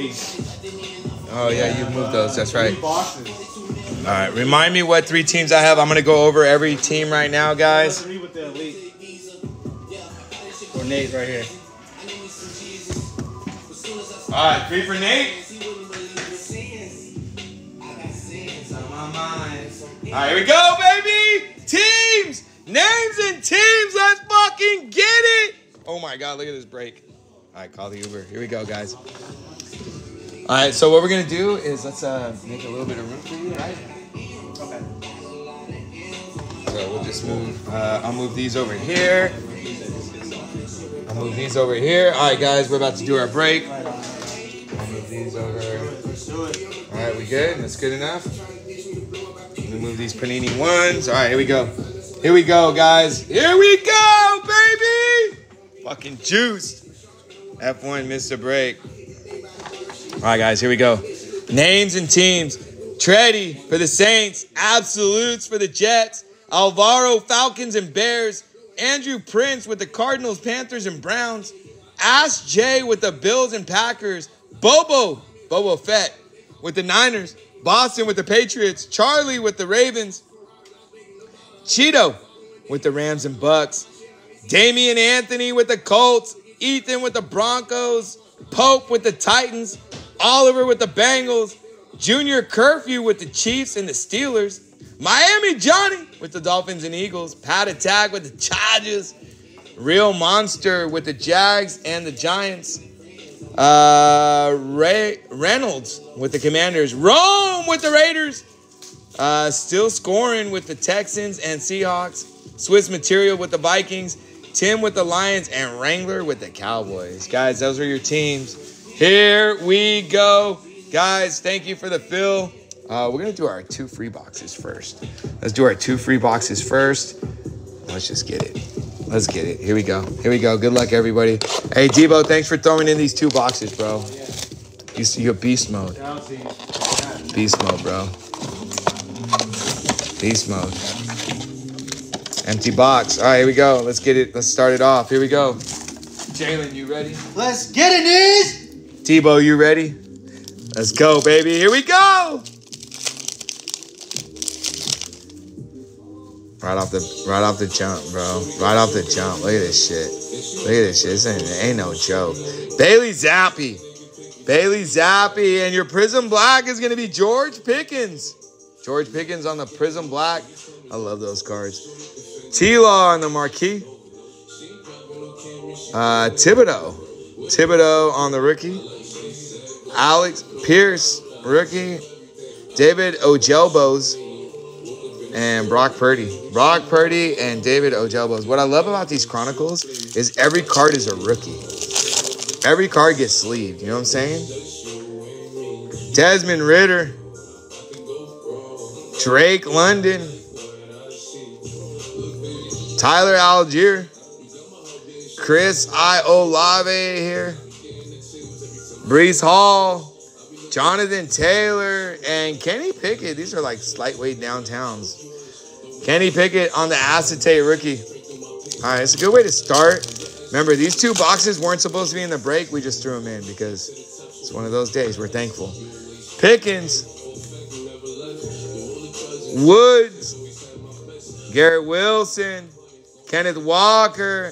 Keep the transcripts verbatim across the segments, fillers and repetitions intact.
me. Oh, yeah, you moved those. That's right. Three boxes. All right, remind me what three teams I have. I'm going to go over every team right now, guys. Three with the elite. Or Nate right here. All right, three for Nate. All right, here we go, baby. Teams, names and teams. Let's fucking get it. Oh, my God, look at this break. All right, call the Uber. Here we go, guys. All right, so what we're going to do is let's uh, make a little bit of room for you, right? Okay. So we'll just move. Uh, I'll move these over here. I'll move these over here. All right, guys, we're about to do our break. I'll move these over. All right, we good? That's good enough. Let me move these Panini ones. All right, here we go. Here we go, guys. Here we go, baby. Fucking juiced. F one missed a break. All right, guys, here we go. Names and teams. Treddy for the Saints. Absolutes for the Jets. Alvaro, Falcons and Bears. Andrew Prince with the Cardinals, Panthers, and Browns. Ash J with the Bills and Packers. Bobo, Bobo Fett with the Niners. Boston with the Patriots. Charlie with the Ravens. Cheeto with the Rams and Bucks. Damian Anthony with the Colts. Ethan with the Broncos. Pope with the Titans. Oliver with the Bengals. Junior Curfew with the Chiefs and the Steelers. Miami Johnny with the Dolphins and Eagles. Pat Attack with the Chargers. Real Monster with the Jags and the Giants. Uh, Ray Reynolds with the Commanders. Rome with the Raiders. Uh, still scoring with the Texans and Seahawks. Swiss Material with the Vikings. Tim with the Lions. And Wrangler with the Cowboys. Guys, those are your teams. Here we go. Guys, thank you for the fill. Uh, we're going to do our two free boxes first. Let's do our two free boxes first. Let's just get it. Let's get it. Here we go. Here we go. Good luck, everybody. Hey, Debo, thanks for throwing in these two boxes, bro. You see your beast mode. Beast mode, bro. Beast mode. Empty box. All right, here we go. Let's get it. Let's start it off. Here we go. Jalen, you ready? Let's get it, Niz! Tebow, you ready? Let's go, baby. Here we go. Right off the right off the jump, bro. Right off the jump. Look at this shit. Look at this shit. This ain't, ain't no joke. Bailey Zappi. Bailey Zappi. And your Prism Black is going to be George Pickens. George Pickens on the Prism Black. I love those cards. T-Law on the marquee. Uh, Thibodeau. Thibodeau on the rookie. Alex Pierce, rookie. David Ojelbos. And Brock Purdy. Brock Purdy and David Ojelbos. What I love about these Chronicles is every card is a rookie. Every card gets sleeved. You know what I'm saying? Desmond Ritter. Drake London. Tyler Algier. Chris Iolave here. Breece Hall. Jonathan Taylor. And Kenny Pickett. These are like lightweight downtowns. Kenny Pickett on the acetate rookie. All right, it's a good way to start. Remember, these two boxes weren't supposed to be in the break. We just threw them in because it's one of those days. We're thankful. Pickens. Woods. Garrett Wilson. Kenneth Walker.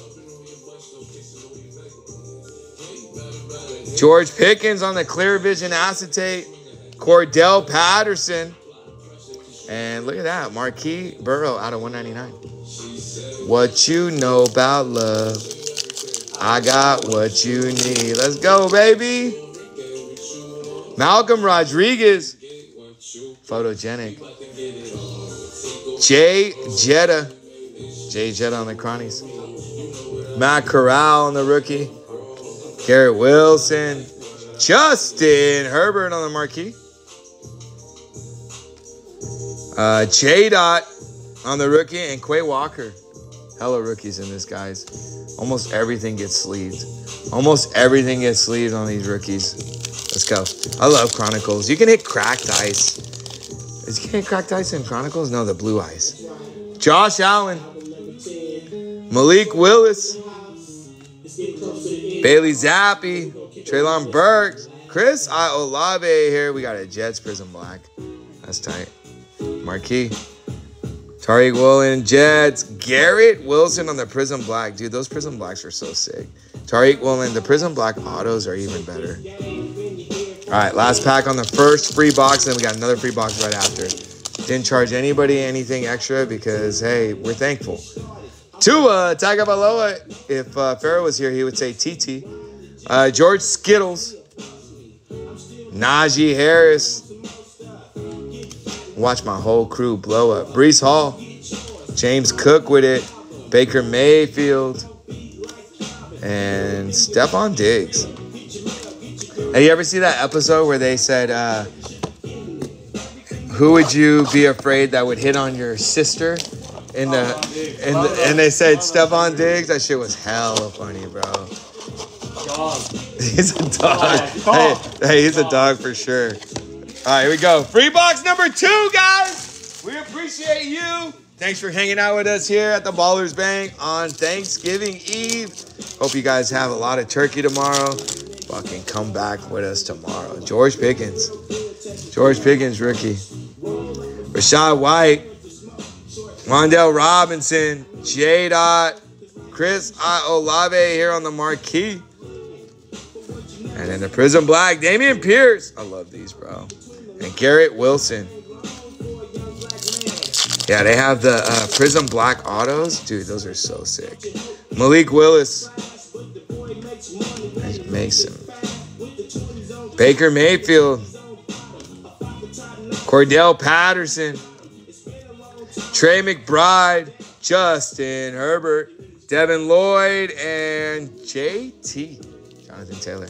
George Pickens on the Clear Vision acetate. Cordell Patterson. And look at that. Marquis Burrow out of one ninety-nine. What you know about love. I got what you need. Let's go, baby. Malcolm Rodriguez. Photogenic. Jay Jetta. Jay Jetta on the Cronies. Matt Corral on the rookie. Garrett Wilson. Justin Herbert on the marquee. Uh, J-Dot on the rookie. And Quay Walker. Hella rookies in this, guys. Almost everything gets sleeved. Almost everything gets sleeved on these rookies. Let's go. I love Chronicles. You can hit cracked ice. Is you can hit cracked ice in Chronicles? No, the blue ice. Josh Allen. Malik Willis. Bailey Zappi. Treylon Burks. Chris Olave here. We got a Jets Prism Black. That's tight. Marquee. Tariq Woolen, Jets. Garrett Wilson on the Prism Black. Dude, those Prism Blacks are so sick. Tariq Woolen, the Prism Black autos are even better. All right, last pack on the first free box, and then we got another free box right after. Didn't charge anybody anything extra because, hey, we're thankful. Tua Tagovailoa. If uh, Pharaoh was here, he would say T T. Uh, George Skittles. Najee Harris. Watch my whole crew blow up. Breece Hall. James Cook with it. Baker Mayfield. And Stephon Diggs. Hey, you ever see that episode where they said, uh, who would you be afraid that would hit on your sister? In the, in the, and they said Stephon Diggs. That shit was hella funny, bro. Dog. He's a dog. Hey, hey, he's a dog for sure. All right, here we go. Free box number two, guys. We appreciate you. Thanks for hanging out with us here at the Ballers Bank on Thanksgiving Eve. Hope you guys have a lot of turkey tomorrow. Fucking come back with us tomorrow. George Pickens. George Pickens, rookie. Rashad White. Wandale Robinson. J-Dot. Chris Olave here on the marquee. And then the Prism Black. Damian Pierce. I love these, bro. And Garrett Wilson. Yeah, they have the uh, Prism Black autos. Dude, those are so sick. Malik Willis. Mason. Baker Mayfield. Cordell Patterson. Trey McBride. Justin Herbert. Devin Lloyd. And J T. Jonathan Taylor.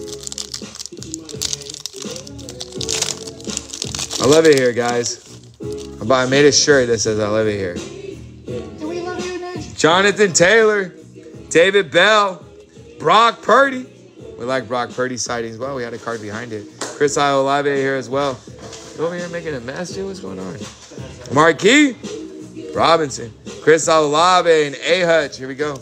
I love it here, guys. I made a shirt that says I love it here. Do we love you, Nash? Jonathan Taylor. David Bell. Brock Purdy. We like Brock Purdy sightings. Well, we had a card behind it. Chris Olave here as well. You over here making a mess, dude? What's going on? Marquee Robinson. Chris Olave and A-Hutch. Here we go.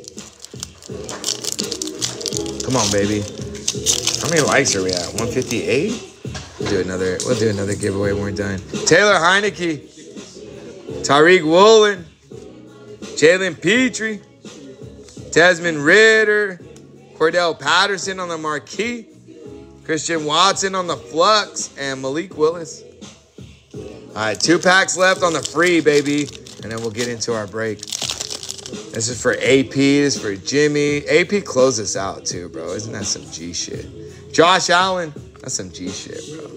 Come on, baby. How many likes are we at? one fifty-eight? We'll do another, we'll do another giveaway when we're done. Taylor Heineke. Tariq Woolen. Jalen Petrie. Desmond Ritter. Cordell Patterson on the marquee. Christian Watson on the flux. And Malik Willis. All right, two packs left on the free, baby. And then we'll get into our break. This is for A P. This is for Jimmy. A P closed us out too, bro. Isn't that some G shit? Josh Allen. That's some G shit, bro.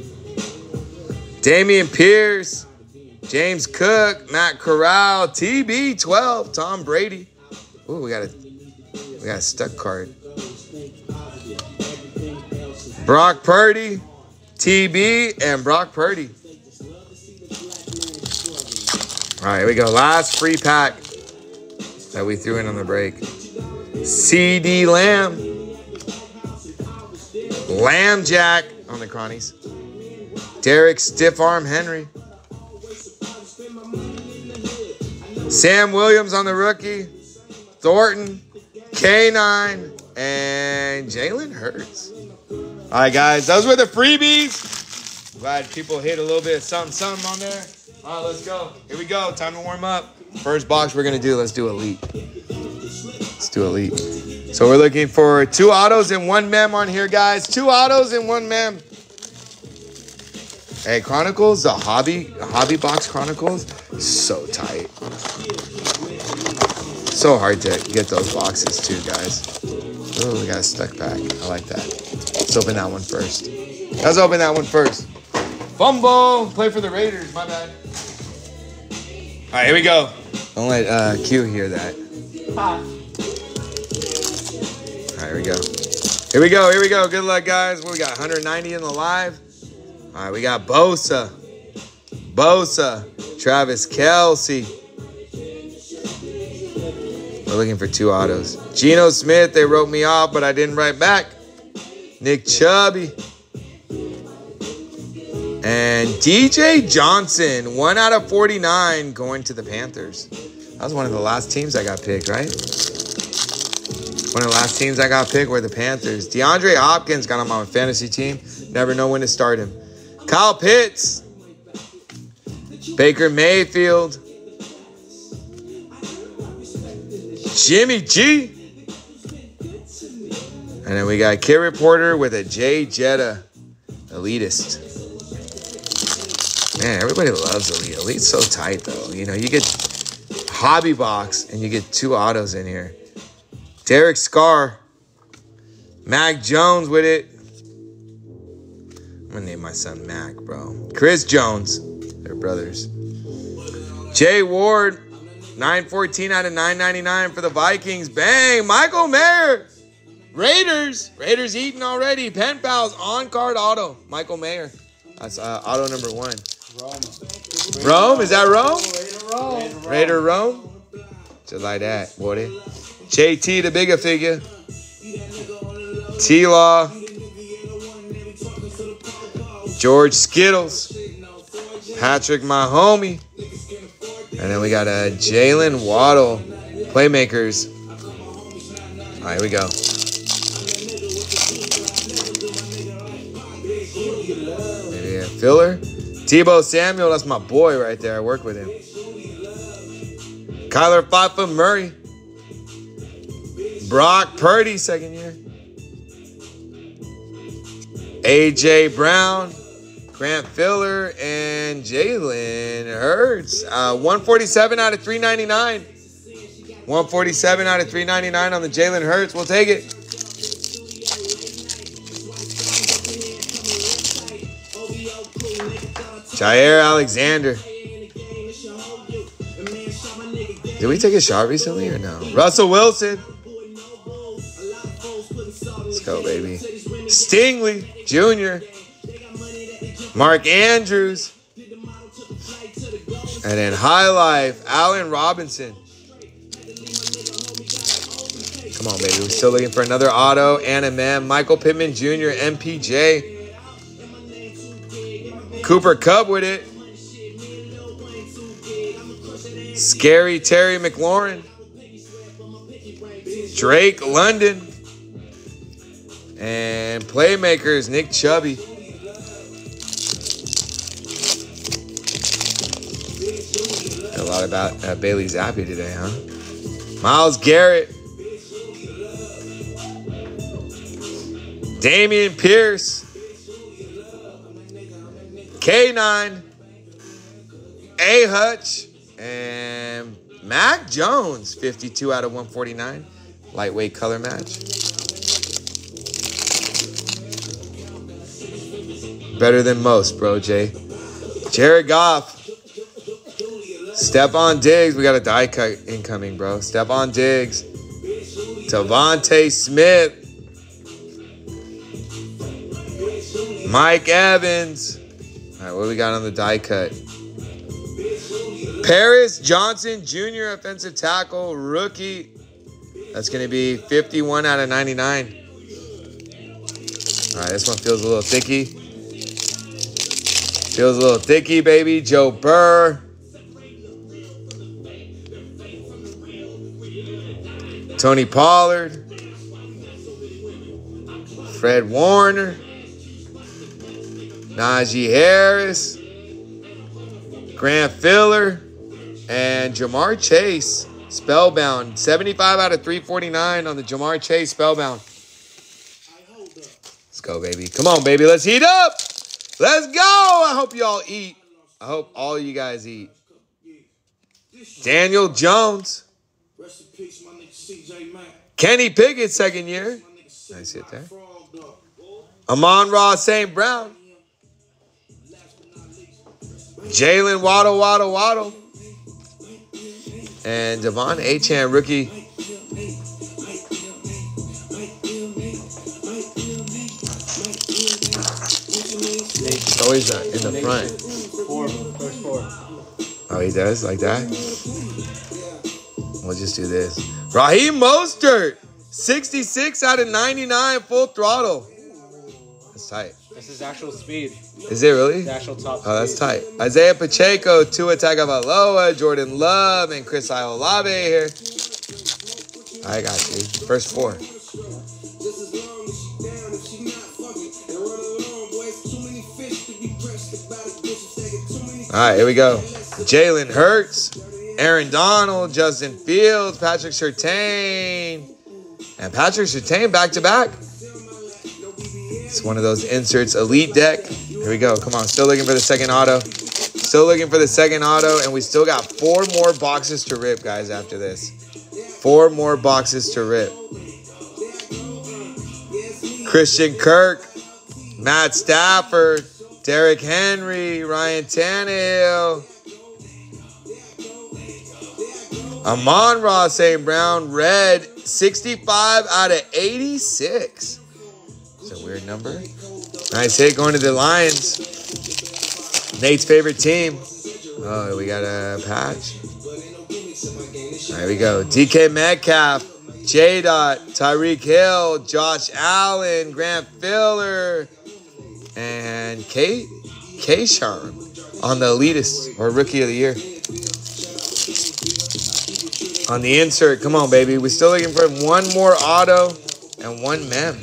Damian Pierce. James Cook. Matt Corral. T B twelve. Tom Brady. Ooh, we got a we got a stuck card. Brock Purdy. T B and Brock Purdy. All right, here we go. Last free pack that we threw in on the break. C D Lamb. Lamb Jack on the Cronies. Derek Stiff Arm Henry. Sam Williams on the rookie. Thornton. K nine. And Jalen Hurts. All right, guys. Those were the freebies. Glad people hit a little bit of something, something on there. All right, let's go. Here we go. Time to warm up. First box we're going to do, let's do Elite. Let's do Elite. So we're looking for two autos and one mem on here, guys. Two autos and one mem. Hey, Chronicles, the hobby, hobby box Chronicles, so tight. So hard to get those boxes too, guys. Oh, we got a stuck pack. I like that. Let's open that one first. Let's open that one first. Fumble. Play for the Raiders. My bad. All right, here we go. Don't let uh, Q hear that. Hi. All right, here we go. Here we go. Here we go. Good luck, guys. What we got? one ninety in the live. All right, we got Bosa. Bosa. Travis Kelce. We're looking for two autos. Geno Smith, they wrote me off, but I didn't write back. Nick Chubb. And D J Johnson, one out of forty-nine going to the Panthers. That was one of the last teams I got picked, right? One of the last teams I got picked were the Panthers. DeAndre Hopkins got on my fantasy team. Never know when to start him. Kyle Pitts. Baker Mayfield. Jimmy G. And then we got Kid Reporter with a Jay Jetta. Elitist. Man, everybody loves Elite. Elite's so tight, though. You know, you get Hobby Box and you get two autos in here. Derek Carr. Mac Jones with it. I'm going to name my son Mac, bro. Chris Jones. They're brothers. Jay Ward. nine fourteen out of nine ninety-nine for the Vikings. Bang. Michael Mayer. Raiders. Raiders eating already. Pen pals on card auto. Michael Mayer. That's uh, auto number one. Rome. Rome? Is that Rome? Raider Rome. Raider Rome? Just like that, boy. J T, the bigger figure. T-Law. George Skittles. Patrick, my homie. And then we got a Jalen Waddle. Playmakers. All right, here we go. Maybe a filler. Tebow Samuel, that's my boy right there. I work with him. Kyler Fafa Murray. Brock Purdy, second year. A J Brown. Grant Filler and Jalen Hurts. Uh, one forty-seven out of three ninety-nine. one forty-seven out of three ninety-nine on the Jalen Hurts. We'll take it. Jair Alexander. Did we take a shot recently or no? Russell Wilson. Let's go, baby. Stingley Junior Mark Andrews. And then High Life, Allen Robinson. Come on, baby. We're still looking for another auto. Anna Man, Michael Pittman Junior, M P J. Cooper Kupp with it. Scary Terry McLaurin. Drake London. And Playmakers, Nick Chubb. A lot about uh, Bailey Zappi today, huh? Myles Garrett. Damian Pierce. K nine. A Hutch. And Mac Jones. fifty-two out of one forty-nine. Lightweight color match. Better than most, bro, Jay. Jared Goff. Stephon Diggs. We got a die cut incoming, bro. Stephon Diggs. Devontae Smith. Mike Evans. All right, what do we got on the die cut? Paris Johnson Junior offensive tackle, rookie. That's going to be fifty-one out of ninety-nine. All right, this one feels a little thicky. Feels a little thicky, baby. Joe Burr. Tony Pollard. Fred Warner. Najee Harris. Grant Filler. And Jamar Chase. Spellbound. seventy-five out of three forty-nine on the Jamar Chase Spellbound. Let's go, baby. Come on, baby. Let's heat up. Let's go. I hope y'all eat. I hope all you guys eat. Daniel Jones. Kenny Pickett, second year. Nice hit there. Amon-Ra Saint Brown. Jalen Waddle, Waddle, Waddle. And Devon Achane, rookie. He's always uh, in the front. Four, first four. Oh, he does? Like that? We'll just do this. Raheem Mostert. sixty-six out of ninety-nine, full throttle. That's tight. This is actual speed. Is it really? The actual top speed. Oh, that's tight. Isaiah Pacheco, Tua Tagovailoa, Jordan Love, and Chris Iolave here. I got you. First four. All right, here we go. Jalen Hurts, Aaron Donald, Justin Fields, Patrick Surtain, and Patrick Surtain back to back. It's one of those inserts, elite deck. Here we go. Come on, still looking for the second auto. Still looking for the second auto, and we still got four more boxes to rip, guys, after this. Four more boxes to rip. Christian Kirk, Matt Stafford, Derrick Henry, Ryan Tannehill, Amon-Ra Saint Brown, red, sixty-five out of eighty-six. It's a weird number. Nice hit going to the Lions. Nate's favorite team. Oh, we got a patch. There we go. D K Metcalf, J-Dot, Tyreek Hill, Josh Allen, Grant Filler, and K. K-Sharm on the elitist or rookie of the year. On the insert, come on, baby. We're still looking for one more auto and one mem.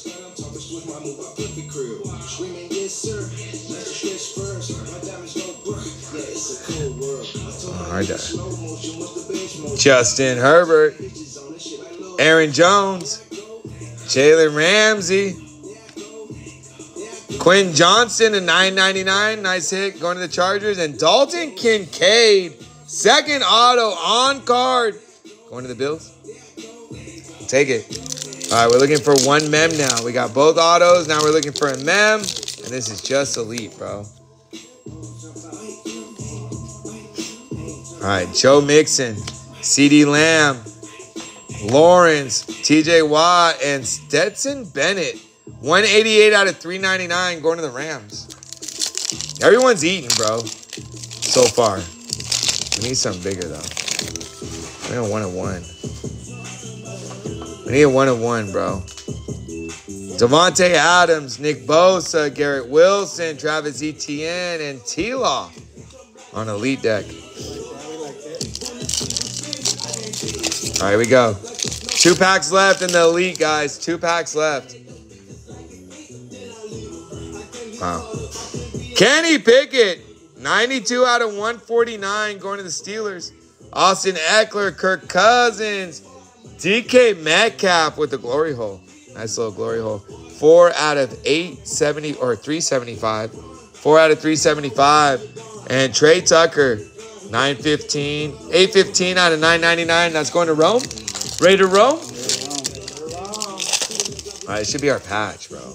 Hard to. Justin Herbert, Aaron Jones, Jalen Ramsey, Quinn Johnson at nine ninety-nine. Nice hit going to the Chargers. And Dalton Kincaid, second auto on card. Going to the Bills. Take it. All right, we're looking for one mem now. We got both autos. Now we're looking for a mem. And this is just elite, bro. All right, Joe Mixon, CeeDee Lamb, Lawrence, T J Watt, and Stetson Bennett. one eighty-eight out of three ninety-nine going to the Rams. Everyone's eating, bro, so far. We need something bigger, though. We need a one and one. We need a one and one, bro. Devontae Adams, Nick Bosa, Garrett Wilson, Travis Etienne, and T-Law on elite deck. All right, here we go. Two packs left in the elite, guys. Two packs left. Wow. Kenny Pickett, ninety-two out of one forty-nine going to the Steelers. Austin Eckler, Kirk Cousins, D K Metcalf with the glory hole. Nice little glory hole. Four out of eight seventy or three seventy-five. Four out of three seventy-five. And Trey Tucker, nine fifteen, eight fifteen out of nine ninety-nine. That's going to Rome. Ready to roam? All right, it should be our patch, bro.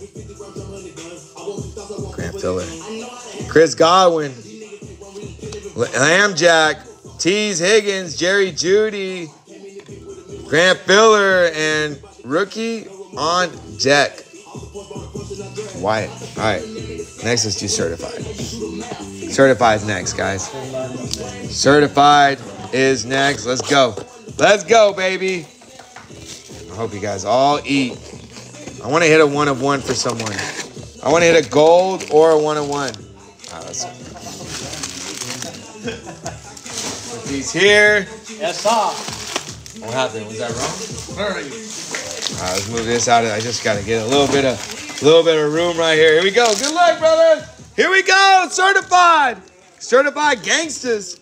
Grant Filler. Chris Godwin. Lambjack. Tease Higgins. Jerry Jeudy. Grant Filler. And rookie on deck. Wyatt. All right. Next, let's do certified. Certified is next, guys. Certified is next. Let's go. Let's go, baby. I hope you guys all eat. I want to hit a one of one for someone. I want to hit a gold or a one of one. Right, let's put these here. Yes, sir. What happened? Was that wrong? All right. All right, let's move this out. I just got to get a little bit of, little bit of room right here. Here we go. Good luck, brother. Here we go. Certified. Certified gangsters.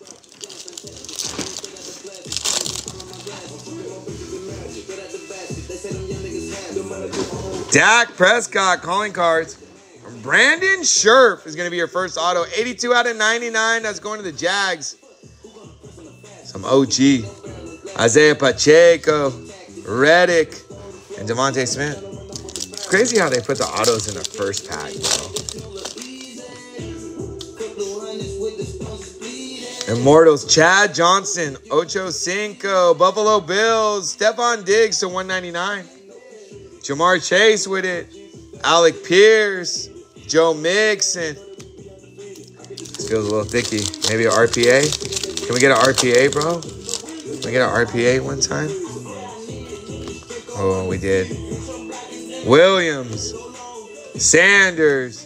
Dak Prescott calling cards. Brandon Scherf is going to be your first auto. eighty-two out of ninety-nine. That's going to the Jags. Some O G. Isaiah Pacheco, Reddick, and Devontae Smith. It's crazy how they put the autos in the first pack, bro. Immortals. Chad Johnson, Ocho Cinco, Buffalo Bills, Stephon Diggs to one ninety-nine. Jamar Chase with it. Alec Pierce. Joe Mixon. This feels a little thicky. Maybe an R P A. Can we get an R P A, bro? Can we get an R P A one time? Oh, we did. Williams. Sanders.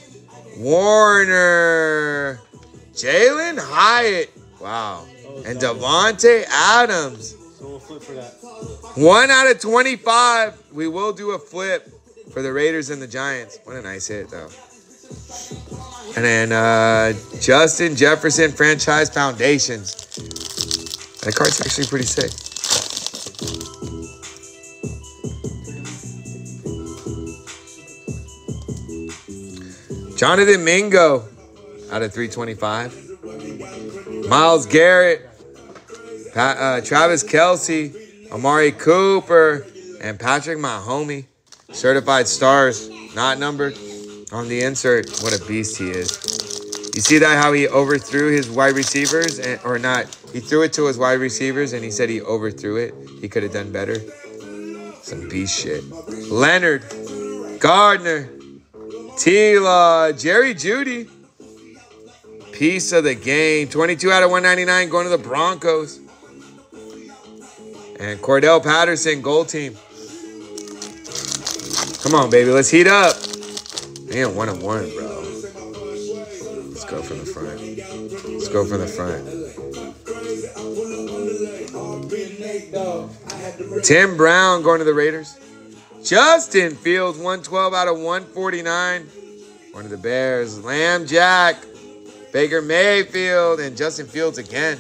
Warner. Jalen Hyatt. Wow. And Devontae Adams. So we'll flip for that. One out of twenty-five. We will do a flip for the Raiders and the Giants. What a nice hit, though. And then uh, Justin Jefferson Franchise Foundations. That card's actually pretty sick. Jonathan Mingo out of three twenty-five. Myles Garrett, Pat, uh, Travis Kelce, Amari Cooper, and Patrick Mahomes. Certified stars, not numbered on the insert. What a beast he is. You see that how he overthrew his wide receivers, and, or not? He threw it to his wide receivers, and he said he overthrew it. He could have done better. Some beast shit. Leonard, Gardner, T-Law, Jerry Jeudy. Piece of the game. twenty-two out of one ninety-nine going to the Broncos. And Cordell Patterson, gold team. Come on, baby. Let's heat up. Man, one and one, bro. Let's go from the front. Let's go from the front. Tim Brown going to the Raiders. Justin Fields, one twelve out of one forty-nine. One of the Bears. Lamb Jack. Baker Mayfield and Justin Fields again.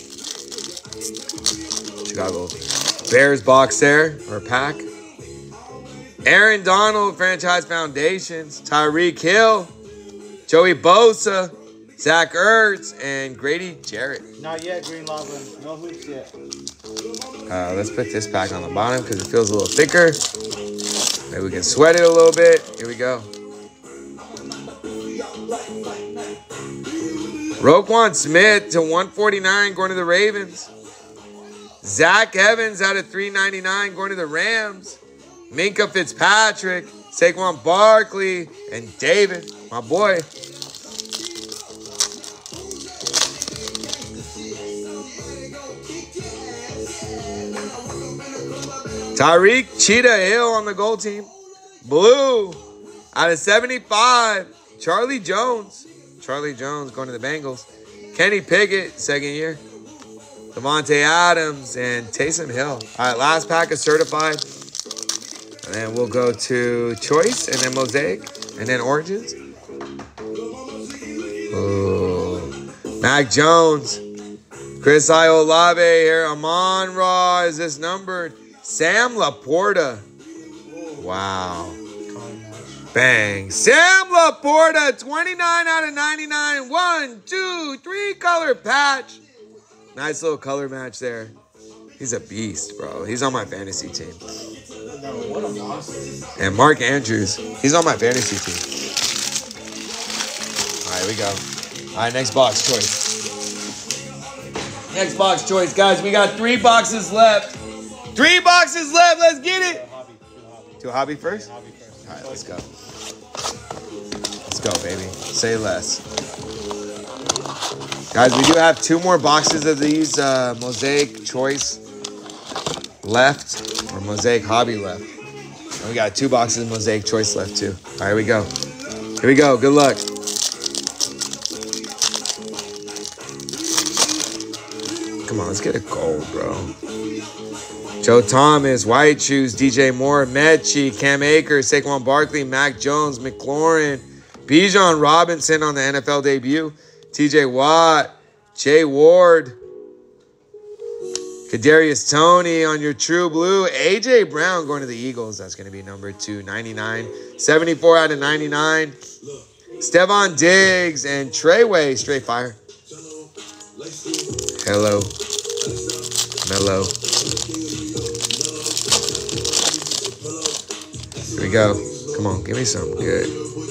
Chicago Bears box there, or pack. Aaron Donald, Franchise Foundations. Tyreek Hill. Joey Bosa. Zach Ertz. And Grady Jarrett. Not yet, Green Lava. No hoops yet. Uh, let's put this pack on the bottom because it feels a little thicker. Maybe we can sweat it a little bit. Here we go. Roquan Smith to one forty-nine going to the Ravens. Zach Evans out of three ninety-nine going to the Rams. Minka Fitzpatrick, Saquon Barkley, and David, my boy. Tyreek Cheetah Hill on the gold team. Blue out of seventy-five. Charlie Jones. Charlie Jones going to the Bengals. Kenny Pickett, second year. Devontae Adams and Taysom Hill. All right, last pack of certified. And then we'll go to Choice and then Mosaic and then Origins. Oh, Mac Jones. Chris Iolave here. Amon Ra. Is this numbered? Sam Laporta. Wow. Bang. Sam Laporta, twenty-nine out of ninety-nine. One, two, three color patch. Nice little color match there. He's a beast, bro. He's on my fantasy team. And Mark Andrews. He's on my fantasy team. All right, we go. All right, next box choice. Next box choice, guys. We got three boxes left. Three boxes left. Let's get it. To a hobby first? All right, let's go. Let's go, baby. Say less. Guys, we do have two more boxes of these uh, Mosaic Choice left, or Mosaic Hobby left. And we got two boxes of Mosaic Choice left, too. All right, here we go. Here we go. Good luck. Come on, let's get a gold, bro. Joe Thomas, White Shoes, D J Moore, Mechie, Cam Akers, Saquon Barkley, Mac Jones, McLaurin, Bijan Robinson on the N F L debut, T J Watt, Jay Ward, Kadarius Toney on your True Blue, A J Brown going to the Eagles. That's going to be number two ninety-nine, seventy-four out of ninety-nine. Stephon Diggs and Treyway, straight fire. Hello. Mellow. Here we go. Come on, give me some good.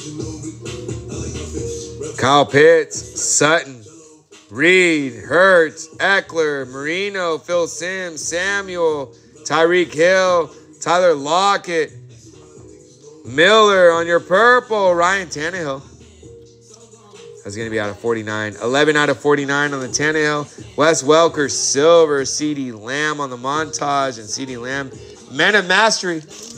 Kyle Pitts, Sutton, Reed, Hurts, Eckler, Marino, Phil Simms, Samuel, Tyreek Hill, Tyler Lockett, Miller on your purple, Ryan Tannehill. That's going to be out of forty-nine. eleven out of forty-nine on the Tannehill. Wes Welker, silver. CeeDee Lamb on the montage. And CeeDee Lamb, Men of Mastery.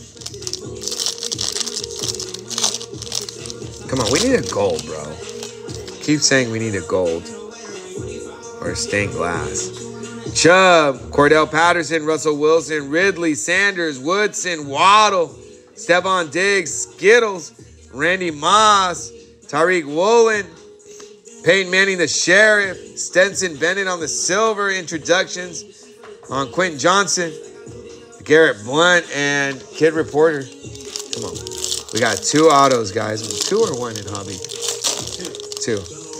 Come on, we need a gold, bro. Keep saying we need a gold. Or a stained glass. Chubb, Cordell Patterson, Russell Wilson, Ridley, Sanders, Woodson, Waddle, Stephon Diggs, Skittles, Randy Moss, Tariq Woolen, Peyton Manning the Sheriff, Stenson Bennett on the silver, introductions on Quentin Johnson, Garrett Blunt, and Kid Reporter. Come on. We got two autos, guys. Two or one in hobby? Two.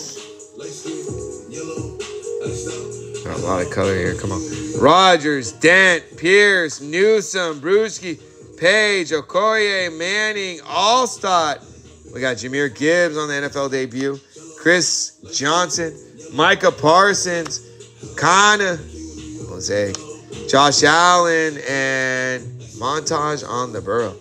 Got a lot of color here. Come on. Rodgers, Dent, Pierce, Newsom, Brewski, Page, Okoye, Manning, Allstott. We got Jahmyr Gibbs on the N F L debut. Chris Johnson, Micah Parsons, Kana, Mosaic, Josh Allen, and Montage on the Burrow.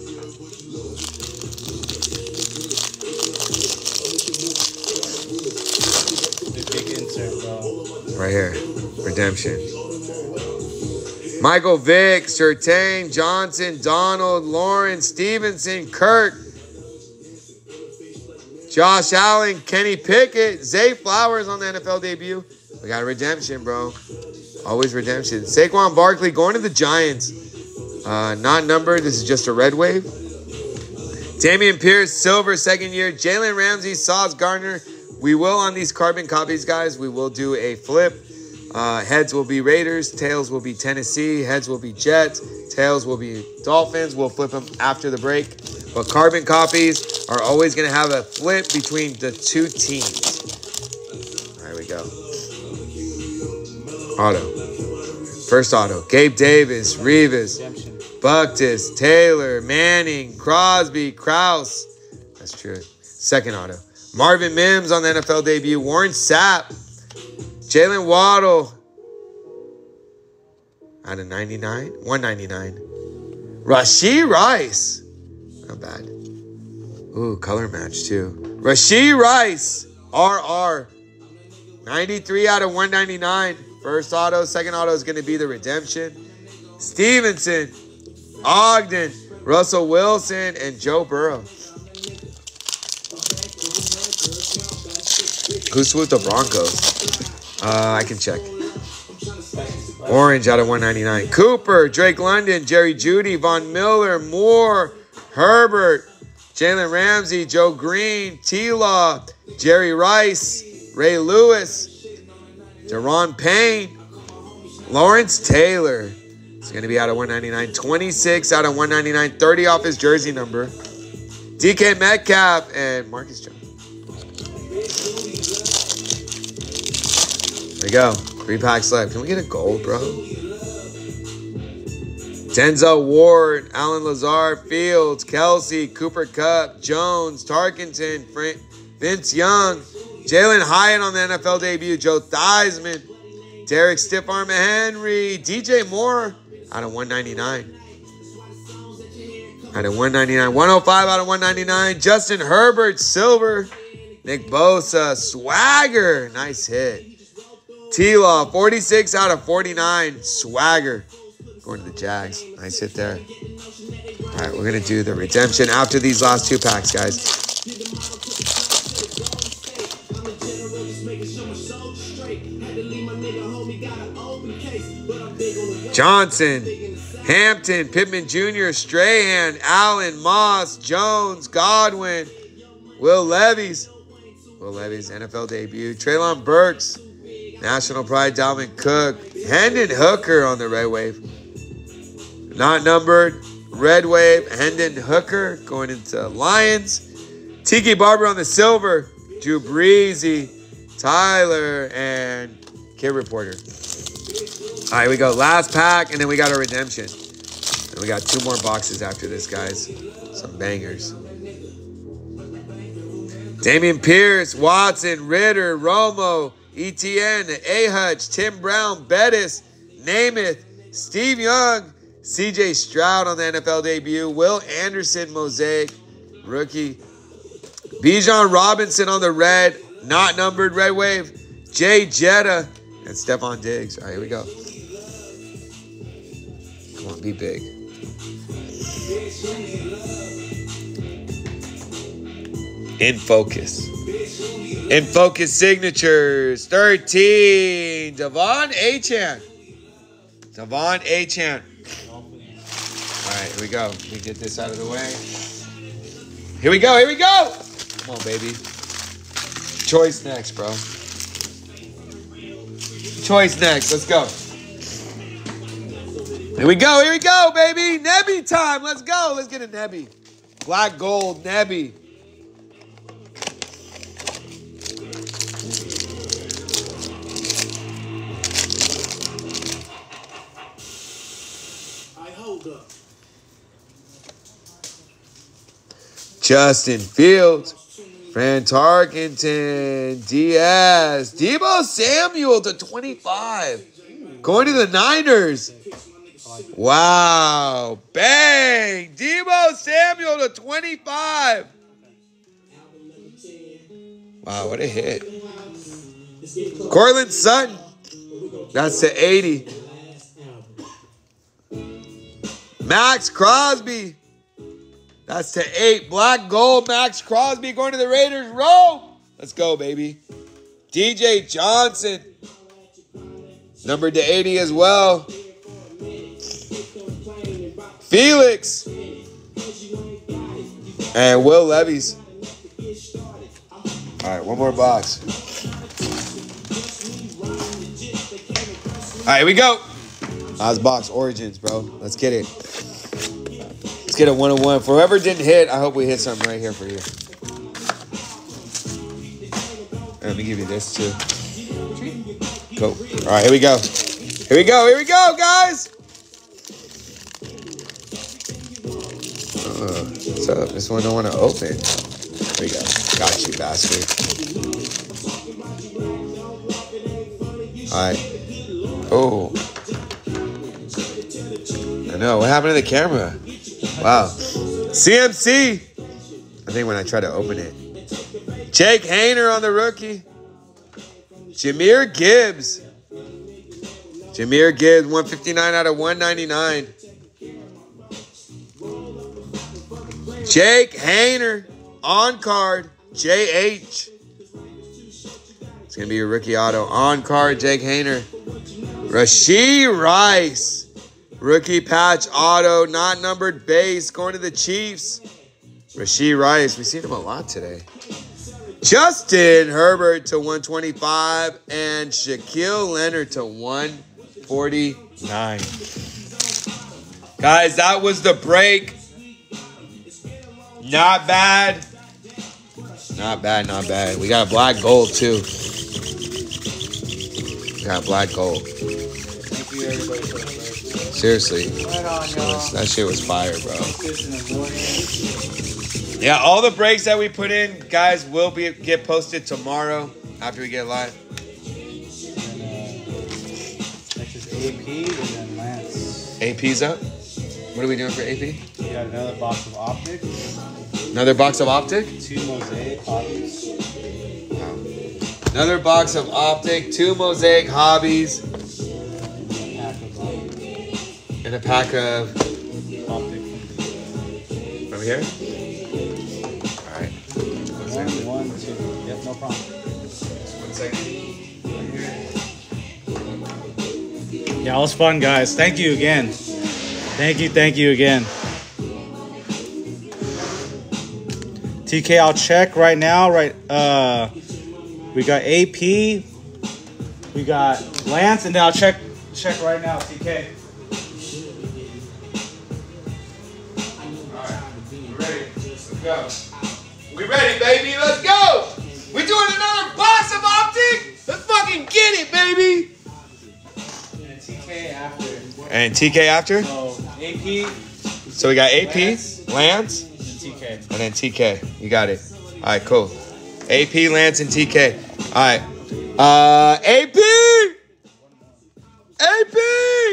Big insert, bro. Right here, redemption. Michael Vick, Surtain, Johnson, Donald, Lawrence, Stevenson, Kirk, Josh Allen, Kenny Pickett, Zay Flowers on the N F L debut. We got a redemption, bro. Always redemption. Saquon Barkley going to the Giants. Uh, not numbered. This is just a red wave. Dameon Pierce, silver, second year. Jalen Ramsey, Sauce Gardner. We will, on these carbon copies, guys, we will do a flip. Uh, heads will be Raiders. Tails will be Tennessee. Heads will be Jets. Tails will be Dolphins. We'll flip them after the break. But carbon copies are always going to have a flip between the two teams. There we go. Auto. First auto. Gabe Davis, Revis, Buctis, Taylor, Manning, Crosby, Krause. That's true. Second auto. Marvin Mims on the N F L debut. Warren Sapp. Jalen Waddle. Out of ninety-nine. one ninety-nine. Rashee Rice. Not bad. Ooh, color match too. Rashee Rice. R R. ninety-three out of one ninety-nine. First auto. Second auto is going to be the redemption. Stevenson. Ogden. Russell Wilson. And Joe Burrow. Who's with the Broncos? Uh, I can check. Orange out of one ninety-nine. Cooper. Drake London. Jerry Jeudy. Von Miller. Moore. Herbert, Jalen Ramsey, Joe Green, T-Law, Jerry Rice, Ray Lewis, Deron Payne, Lawrence Taylor. It's going to be out of one ninety-nine. twenty-six out of one ninety-nine. thirty off his jersey number. D K Metcalf and Marcus Jones. There we go. Three packs left. Can we get a gold, bro? Denzel Ward, Alan Lazard, Fields, Kelsey, Cooper Kupp, Jones, Tarkenton, Frank, Vince Young, Jalen Hyatt on the N F L debut, Joe Theismann, Derek Stiff Arm Henry, D J Moore out of one ninety-nine. Out of one ninety-nine. one oh five out of one ninety-nine. Justin Herbert, silver. Nick Bosa, swagger. Nice hit. T-Law, forty-six out of forty-nine. Swagger. Going to the Jags. Nice hit there. All right, we're going to do the redemption after these last two packs, guys. Johnson, Hampton, Pittman Junior, Strahan, Allen, Moss, Jones, Godwin, Will Levis. Will Levis, N F L debut. Treylon Burks, National Pride, Dalvin Cook. Hendon Hooker on the red wave. Not numbered. Red wave. Hendon Hooker going into Lions. Tiki Barber on the silver. Drew Breezy, Tyler, and Kid Reporter. All right, we go. Last pack, and then we got a redemption. And we got two more boxes after this, guys. Some bangers. Dameon Pierce, Watson, Ritter, Romo, E T N, A-Hutch, Tim Brown, Bettis, Namath, Steve Young, C J Stroud on the N F L debut, Will Anderson, Mosaic, rookie, Bijan Robinson on the red, not numbered red wave, Jay Jetta, and Stephon Diggs. All right, here we go. Come on, be big. In focus. In Focus Signatures, thirteen. Devon Achane. Devon Achane. All right, here we go. Let me get this out of the way. Here we go. Here we go. Come on, baby. Choice next, bro. Choice next. Let's go. Here we go. Here we go, baby. Nebby time. Let's go. Let's get a Nebby. Black gold Nebby. Justin Fields, Fran Tarkenton, Diaz, Deebo Samuel to twenty-five. Going to the Niners. Wow. Bang. Deebo Samuel to twenty-five. Wow, what a hit. Cortland Sutton. That's to eighty. Max Crosby. That's to eight. Black gold. Max Crosby going to the Raiders. Roll. Let's go, baby. D J Johnson. Numbered to eighty as well. Felix. And Will Levis. All right, one more box. All right, here we go. Ozbox Origins, bro. Let's get it. Let's get a one oh one. For whoever didn't hit, I hope we hit something right here for you. Let me give you this too. Go. All right, here we go. Here we go. Here we go, guys. Uh, what's up? This one don't want to open. Here we go. Got you, bastard. All right. Oh. I know. What happened to the camera? Wow. C M C. I think when I try to open it. Jake Haener on the rookie. Jahmyr Gibbs. Jahmyr Gibbs, one fifty-nine out of one ninety-nine. Jake Haener on card. J H. It's going to be a rookie auto. On card, Jake Haener. Rashee Rice. Rookie patch auto, not numbered base, going to the Chiefs. Rashee Rice, we've seen him a lot today. Justin Herbert to one twenty-five and Shaquille Leonard to one forty-nine. Guys, that was the break. Not bad. Not bad, not bad. We got black gold too. We got black gold. Thank you, everybody, for the break. Seriously. Right on, y'all. That shit was fire, bro. Yeah, all the breaks that we put in, guys, will be get posted tomorrow after we get live. And, uh, next is A P and then Lance. A P's up? What are we doing for A P? We got another box of Optic. Another box of Optic? Two Mosaic Hobbies. Wow. Another box of Optic, two Mosaic Hobbies. And a pack of Optic. From here? Alright. One, one, two. Yep, no problem. One second. Yeah, it was fun, guys. Thank you again. Thank you, thank you again. T K, I'll check right now. Right, uh, we got A P, we got Lance, and then I'll check check right now. T K. Go. We ready, baby. Let's go. We're doing another box of Optic. Let's fucking get it, baby. And T K after. And T K after? So A P. So we got A P, Lance, Lance, and T K. and then T K. You got it. All right, cool. A P, Lance, and T K. All right. Uh, A P. A P.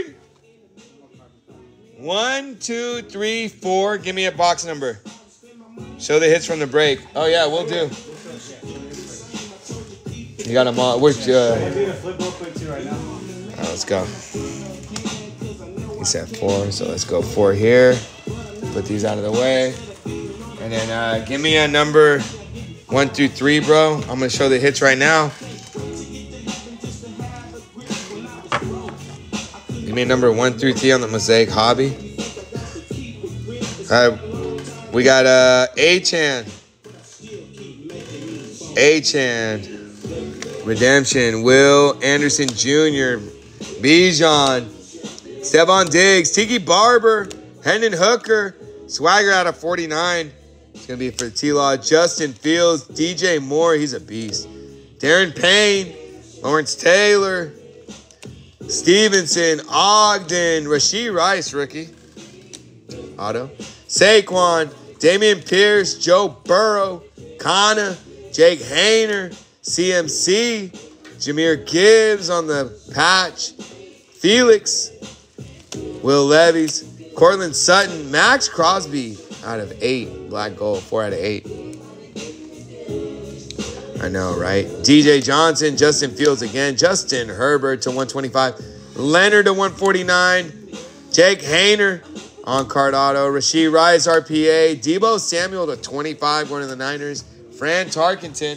One, two, three, four. Give me a box number. Show the hits from the break. Oh, yeah, we'll do. You got them all. Which, uh... Alright, let's go. He said four, so let's go four here. Put these out of the way. And then uh, give me a number One through three, bro. I'm gonna show the hits right now. Give me number one through three on the Mosaic Hobby. All right, we got uh, A-Chan. A-Chan. Redemption. Will Anderson Junior Bijan. Stephon Diggs. Tiki Barber. Hendon Hooker. Swagger out of forty-nine. It's going to be for T-Law. Justin Fields. D J Moore. He's a beast. Darren Payne. Lawrence Taylor. Stevenson. Ogden. Rashee Rice, rookie. Auto. Saquon. Damian Pierce. Joe Burrow. Kana. Jake Hayner. C M C. Jahmyr Gibbs on the patch. Felix. Will Levis. Cortland Sutton. Max Crosby out of eight. Black gold. Four out of eight. I know, right? D J Johnson. Justin Fields again. Justin Herbert to one twenty-five. Leonard to one forty-nine. Jake Hayner on card auto. Rashee Rice R P A. Deebo Samuel to twenty-five going to the Niners. Fran Tarkenton.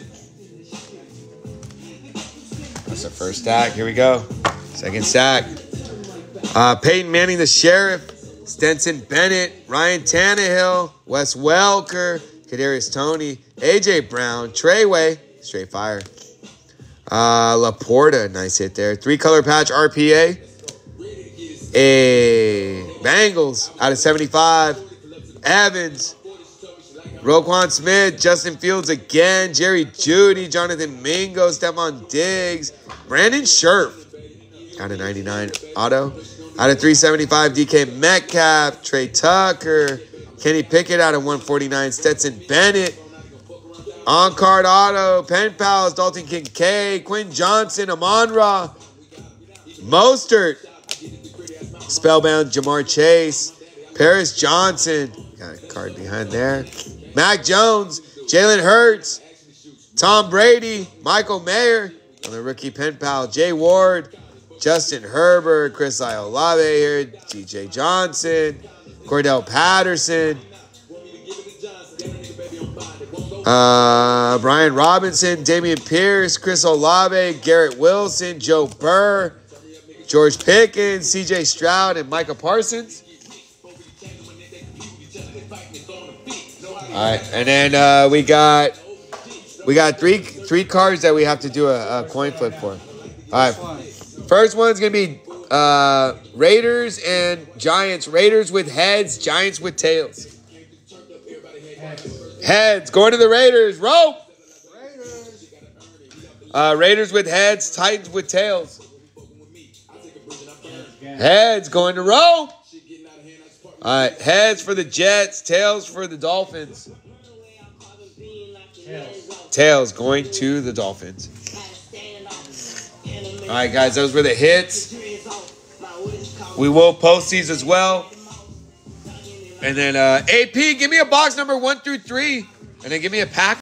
That's the first stack. Here we go. Second stack. Uh, Peyton Manning, the Sheriff. Stenson Bennett. Ryan Tannehill. Wes Welker. Kadarius Toney. A J Brown. Treyway. Straight fire. Uh, Laporta. Nice hit there. Three color patch R P A. A Bengals out of seventy-five. Evans. Roquan Smith, Justin Fields again, Jerry Jeudy, Jonathan Mingo, Stephon Diggs, Brandon Scherf, out of ninety-nine auto, out of three seventy-five, D K Metcalf, Trey Tucker, Kenny Pickett out of one forty-nine, Stetson Bennett, on card auto, Pen Pals, Dalton Kincaid, Quinn Johnson, Amon-Ra, Mostert, Spellbound, Jamar Chase, Paris Johnson, got a card behind there. Mac Jones, Jalen Hurts, Tom Brady, Michael Mayer on the rookie pen pal, Jay Ward, Justin Herbert, Chris Olave here, D J Johnson, Cordell Patterson, uh, Brian Robinson, Damian Pierce, Chris Olave, Garrett Wilson, Joe Burr, George Pickens, C J Stroud, and Micah Parsons. All right, and then uh, we got we got three three cards that we have to do a, a coin flip for. All right, first one's gonna be uh, Raiders and Giants. Raiders with heads, Giants with tails. Heads going to the Raiders. Rope. Uh, Raiders with heads, Titans with tails. Heads going to rope. All right, heads for the Jets, tails for the Dolphins. Tails, tails going to the Dolphins. All right, guys, those were the hits. We will post these as well. And then uh, A P, give me a box number one through three. And then give me a pack.